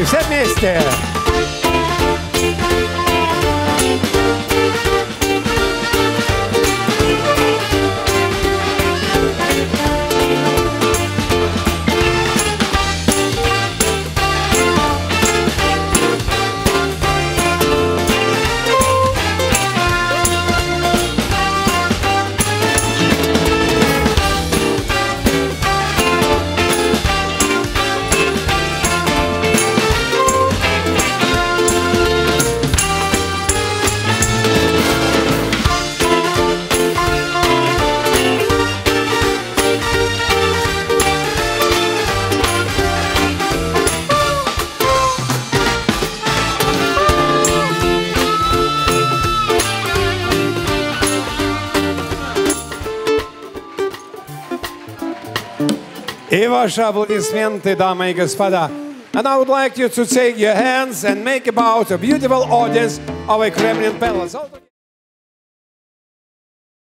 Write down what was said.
Давай, все вместе. И ваши аплодисменты, дамы и господа. And I would like you to take your hands and make about a beautiful audience of a Kremlin Palace.